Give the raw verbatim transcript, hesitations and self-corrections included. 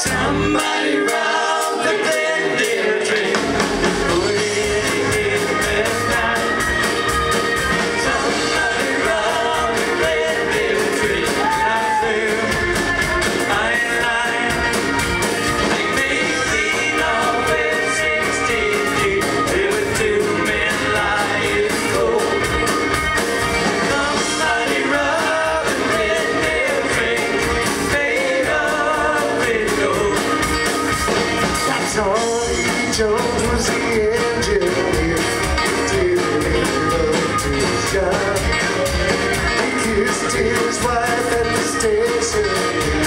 Somebody round the Glendale train, going in midnight. Somebody round the Glendale train, I said, I line. They made me off at sixty-eight. There were two men lying cold. Somebody round the Glendale train, made of Fiddle. Tony Jones was the engineer, didn't love to his job. He kissed his wife at the station.